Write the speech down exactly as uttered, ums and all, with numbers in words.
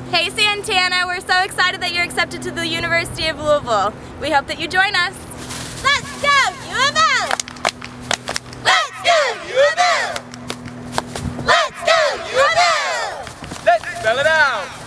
Hey Santana, we're so excited that you're accepted to the University of Louisville. We hope that you join us. Let's go U of L! Let's go U of L! Let's go U of L! Let's spell it out!